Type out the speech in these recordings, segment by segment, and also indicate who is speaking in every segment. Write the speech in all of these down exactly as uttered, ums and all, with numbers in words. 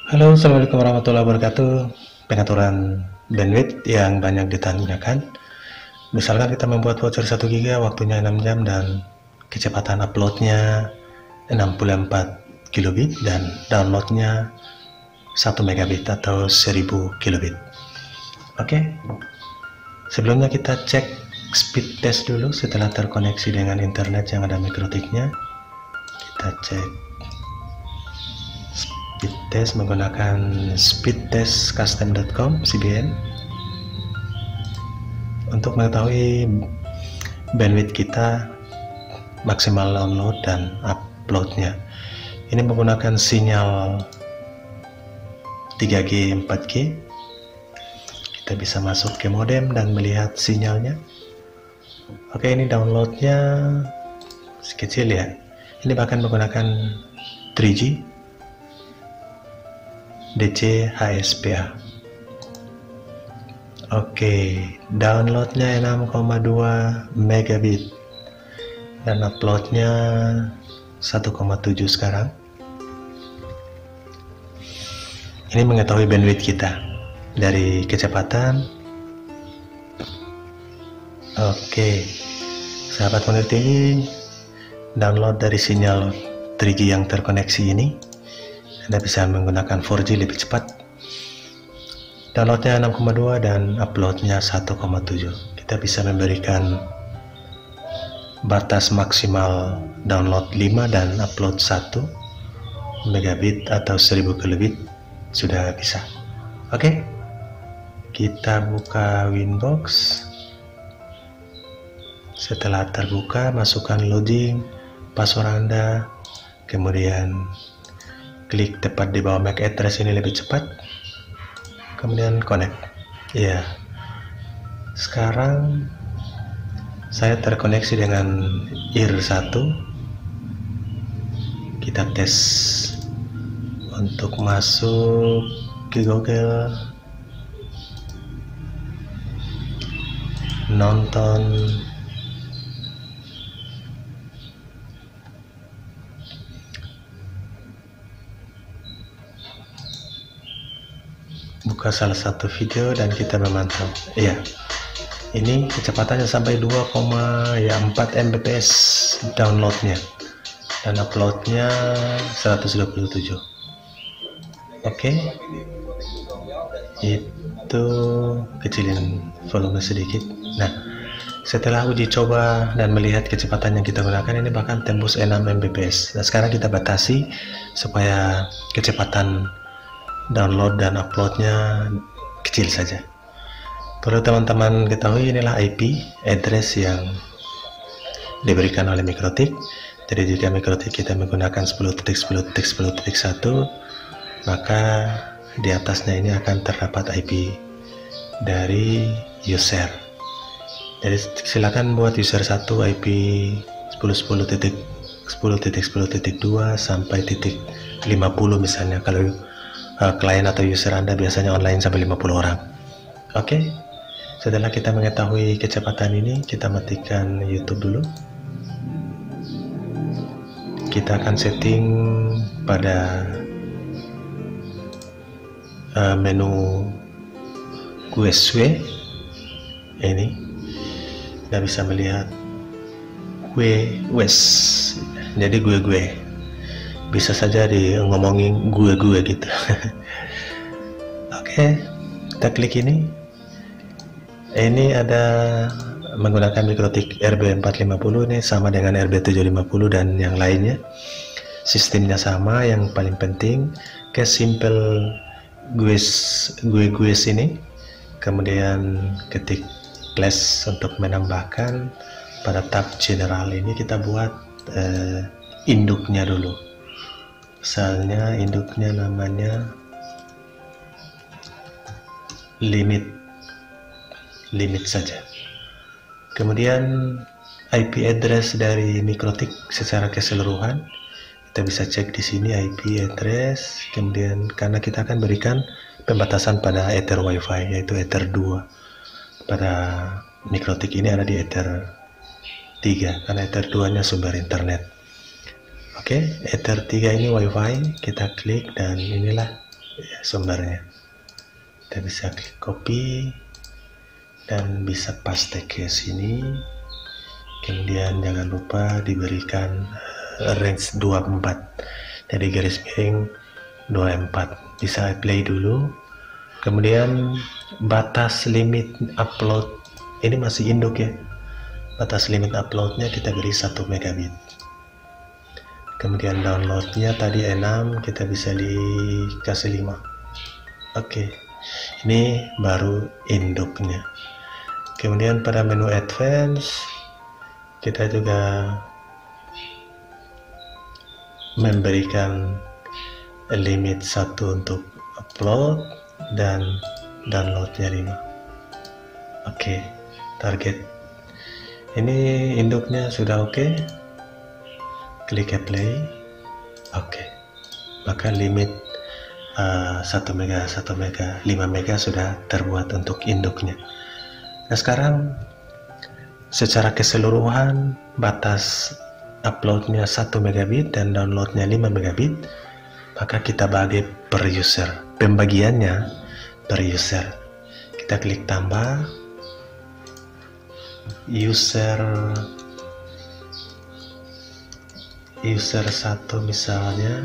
Speaker 1: Halo, assalamualaikum warahmatullahi wabarakatuh. Pengaturan bandwidth yang banyak ditanyakan. Misalkan kita membuat voucher satu giga, waktunya enam jam dan kecepatan uploadnya enam puluh empat kilobit dan downloadnya satu megabit atau seribu kilobit. Oke, sebelumnya kita cek speed test dulu setelah terkoneksi dengan internet yang ada mikrotiknya. Kita cek speed test menggunakan speedtest custom dot com C B N untuk mengetahui bandwidth kita maksimal download dan uploadnya. Ini menggunakan sinyal tiga G empat G. Kita bisa masuk ke modem dan melihat sinyalnya. Oke, ini downloadnya kecil ya. Ini bahkan menggunakan tiga G D C H S P A. Oke, downloadnya enam koma dua megabit dan uploadnya satu koma tujuh sekarang. Ini mengetahui bandwidth kita dari kecepatan. Oke, sahabat Monitor T V, download dari sinyal tiga G yang terkoneksi ini Anda bisa menggunakan empat G lebih cepat. Downloadnya enam koma dua dan uploadnya satu koma tujuh. Kita bisa memberikan batas maksimal download lima dan upload satu megabit atau seribu kilobit sudah bisa. Oke, kita buka Winbox. Setelah terbuka, masukkan login, password Anda, kemudian klik tepat di bawah M A C address ini lebih cepat, kemudian connect. Ya, sekarang saya terkoneksi dengan I R satu. Kita tes untuk masuk ke Google, nonton buka salah satu video dan kita memantau. Iya, ini kecepatannya sampai dua koma empat megabit downloadnya dan uploadnya seratus dua puluh tujuh. Oke, itu kecilin volume sedikit. Nah, setelah uji coba dan melihat kecepatan yang kita gunakan, ini bahkan tembus enam megabit. Nah, sekarang kita batasi supaya kecepatan download dan uploadnya kecil saja. Perlu teman-teman ketahui, inilah I P address yang diberikan oleh Mikrotik. Jadi jika Mikrotik kita menggunakan sepuluh titik sepuluh titik sepuluh titik satu, maka di atasnya ini akan terdapat I P dari user. Jadi silakan buat user satu I P sepuluh sepuluh titik sepuluh titik sepuluh titik dua sampai titik lima puluh misalnya. Kalau Uh, klien atau user Anda biasanya online sampai lima puluh orang. Oke, setelah kita mengetahui kecepatan ini, kita matikan YouTube dulu. Kita akan setting pada uh, menu Q S W ini. Kita bisa melihat gue wes, jadi gue-gue. Bisa saja di ngomongin gue-gue gitu. Oke, kita klik ini. Ini ada menggunakan Mikrotik R B empat lima nol, ini sama dengan R B tujuh lima nol dan yang lainnya. Sistemnya sama, yang paling penting ke simple gue gue ini. Kemudian ketik plus untuk menambahkan pada tab general ini kita buat eh, induknya dulu. Misalnya induknya namanya limit limit saja. Kemudian I P address dari Mikrotik secara keseluruhan kita bisa cek di sini I P address. Kemudian karena kita akan berikan pembatasan pada Ether Wi-Fi yaitu Ether dua. Pada Mikrotik ini ada di Ether tiga karena Ether dua nya sumber internet. Oke, Ether tiga ini WiFi, kita klik dan inilah ya, sumbernya. Kita bisa klik copy dan bisa paste ke sini. Kemudian jangan lupa diberikan range dua puluh empat, jadi garis miring dua puluh empat. Bisa play dulu. Kemudian batas limit upload ini masih induk ya. Batas limit uploadnya kita beri satu megabit. Kemudian downloadnya tadi enam, kita bisa dikasih lima. Oke, ini baru induknya. Kemudian pada menu advance kita juga memberikan limit satu untuk upload dan downloadnya lima. Oke, target ini induknya sudah oke. Klik play. Oke, maka limit uh, satu mega, satu mega, lima mega sudah terbuat untuk induknya. Nah, sekarang secara keseluruhan batas uploadnya satu megabit dan downloadnya lima megabit, maka kita bagi per user. Pembagiannya per user. Kita klik tambah user user satu misalnya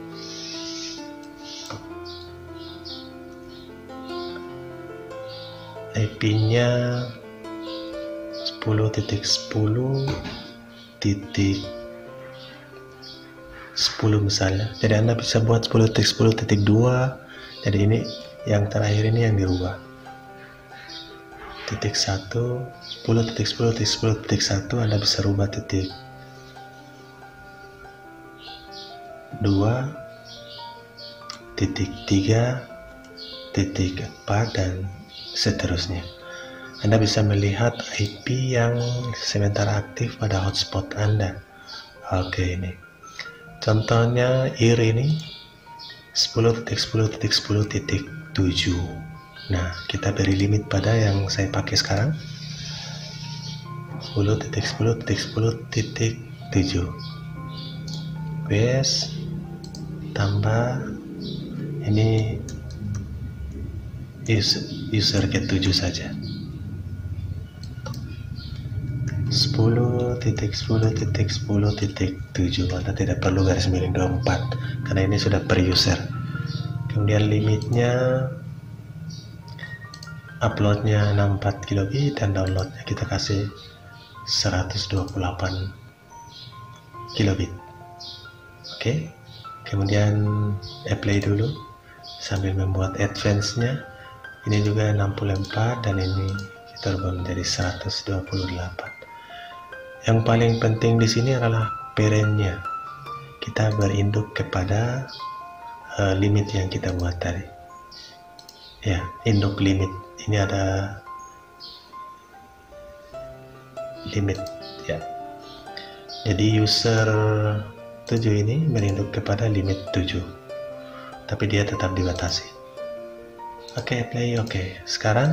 Speaker 1: I P-nya sepuluh titik sepuluh titik sepuluh misalnya. Jadi Anda bisa buat sepuluh titik sepuluh titik dua. Jadi ini yang terakhir ini yang dirubah. Titik satu, sepuluh titik sepuluh titik sepuluh titik satu Anda bisa rubah titik dua, titik tiga, titik empat dan seterusnya. Anda bisa melihat I P yang sementara aktif pada hotspot Anda. Oke, ini contohnya I R ini sepuluh titik sepuluh titik sepuluh titik tujuh. Nah, kita beri limit pada yang saya pakai sekarang sepuluh titik sepuluh titik sepuluh titik tujuh. Base tambah ini user, user ke tujuh saja. sepuluh titik sepuluh titik sepuluh titik tujuh. Anda tidak perlu garis miring dua puluh empat karena ini sudah per user. Kemudian limitnya uploadnya enam puluh empat kilobit dan downloadnya kita kasih seratus dua puluh delapan kilobit. Oke, kemudian apply dulu sambil membuat advance-nya. Ini juga enam puluh empat dan ini kita ubah menjadi seratus dua puluh delapan. Yang paling penting di sini adalah parent-nya. Kita berinduk kepada uh, limit yang kita buat tadi. Ya, induk limit. Ini ada limit ya. Jadi user tujuh ini berinduk kepada limit tujuh. Tapi dia tetap dibatasi. Oke, play. Oke. Sekarang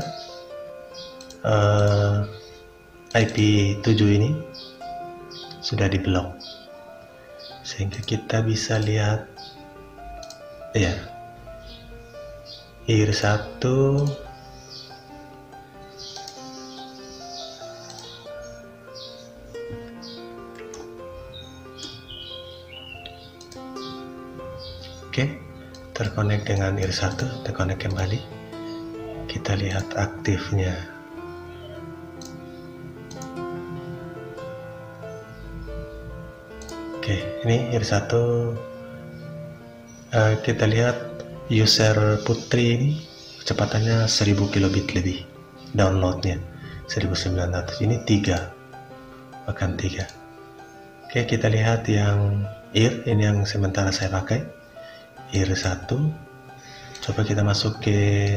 Speaker 1: uh, I P tujuh ini sudah diblok sehingga kita bisa lihat ya I R satu oke terkonek dengan I R satu, terkonek kembali, kita lihat aktifnya. Oke, ini I R satu uh, kita lihat user putri ini kecepatannya seribu kilobit lebih, downloadnya seribu sembilan ratus, ini tiga, bahkan tiga. Oke, kita lihat yang I R, ini yang sementara saya pakai I R satu. Coba kita masuk ke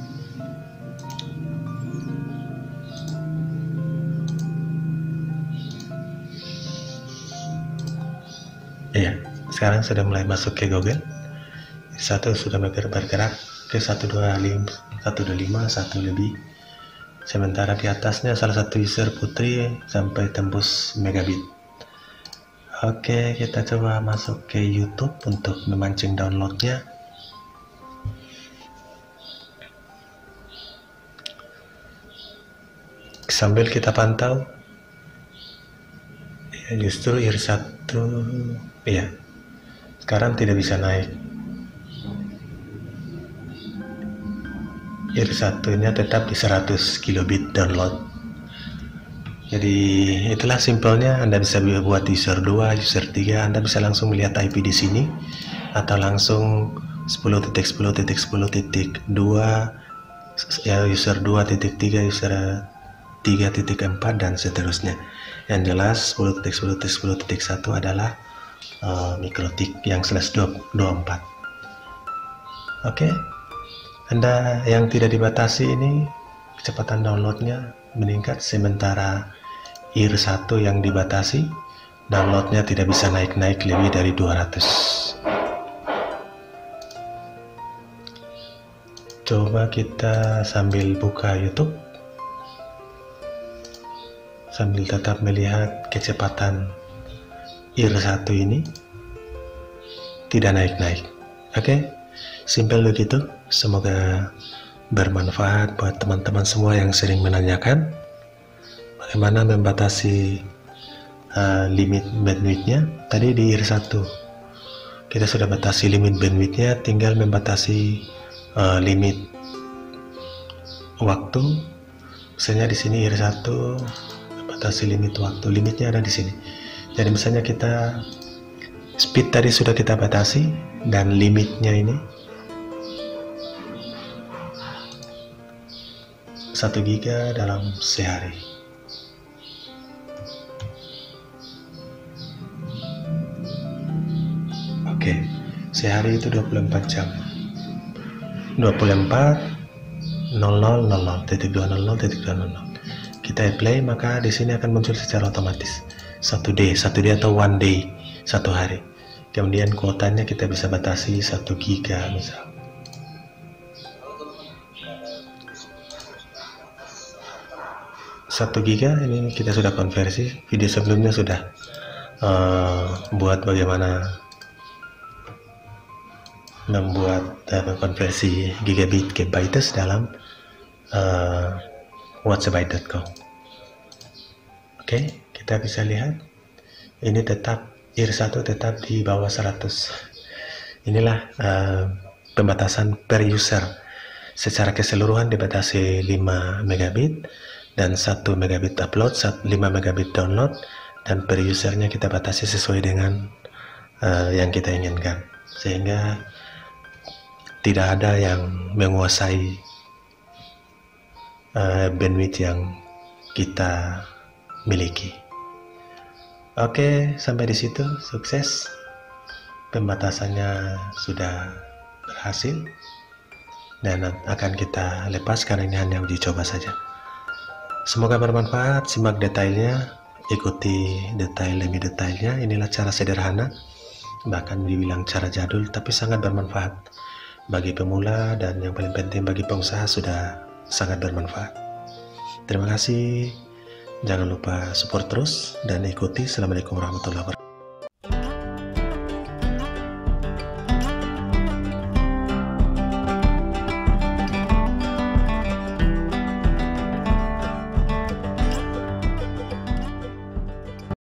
Speaker 1: iya, sekarang sudah mulai masuk ke Google. Satu sudah bergerak ke seratus dua puluh lima, satu lebih. Sementara di atasnya salah satu user putri sampai tembus megabit. Oke, kita coba masuk ke YouTube untuk memancing downloadnya. sambil kita pantau ya, justru I R satu ya sekarang tidak bisa naik. I R satu nya tetap di seratus kilobit download. Jadi itulah simpelnya. Anda bisa buat user dua, user tiga, Anda bisa langsung melihat I P di sini atau langsung sepuluh titik sepuluh titik sepuluh titik dua ya, user dua titik tiga, user tiga titik empat dan seterusnya. Yang jelas sepuluh titik sepuluh titik sepuluh titik satu adalah uh, mikrotik yang slash dua puluh empat. Oke, Anda yang tidak dibatasi ini kecepatan downloadnya meningkat, sementara I R satu yang dibatasi downloadnya tidak bisa naik-naik lebih dari dua ratus. Coba kita sambil buka YouTube, sambil tetap melihat kecepatan I R satu ini tidak naik-naik. Oke, simpel begitu. Semoga bermanfaat buat teman-teman semua yang sering menanyakan bagaimana membatasi uh, limit bandwidthnya. Tadi di I R satu kita sudah batasi limit bandwidthnya, tinggal membatasi uh, limit waktu. Misalnya di sini I R satu batasi limit waktu, limitnya ada di sini. Jadi misalnya kita speed tadi sudah kita batasi dan limitnya ini satu giga dalam sehari. Oke, sehari itu dua puluh empat jam. dua puluh empat nol nol nol nol titik dua nol nol titik dua nol nol. Kita play, maka di sini akan muncul secara otomatis satu day, satu day atau one day, satu hari. Kemudian kuotanya kita bisa batasi satu giga misal. satu giga ini kita sudah konversi. Video sebelumnya sudah uh, buat bagaimana membuat uh, konversi gigabit ke bytes dalam uh, whatsapp dot com. Oke, kita bisa lihat ini tetap I R satu tetap di bawah seratus. Inilah uh, pembatasan per user. Secara keseluruhan dibatasi lima megabit dan satu megabit upload, lima megabit download, dan per usernya kita batasi sesuai dengan uh, yang kita inginkan, sehingga tidak ada yang menguasai uh, bandwidth yang kita miliki. Oke, sampai di situ sukses. Pembatasannya sudah berhasil dan akan kita lepas karena ini hanya uji coba saja. Semoga bermanfaat. Simak detailnya, ikuti detail demi detailnya. Inilah cara sederhana, bahkan dibilang cara jadul, tapi sangat bermanfaat bagi pemula, dan yang paling penting bagi pengusaha sudah sangat bermanfaat. Terima kasih. Jangan lupa support terus dan ikuti. Assalamualaikum warahmatullahi wabarakatuh.